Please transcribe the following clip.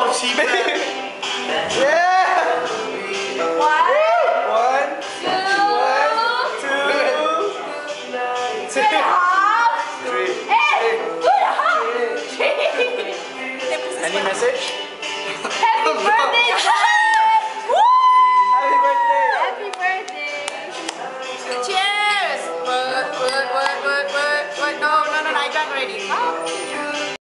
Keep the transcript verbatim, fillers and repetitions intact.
Oh, she made. Yeah. One. One. Two. One. Two. Two and a half. Three. Hey, two and a half. Three. Any message? Happy birthday, Jared! Woo! Happy birthday. Happy birthday. Cheers. Word, word, word, word, word, word. No, no, no, I drank already. Oh.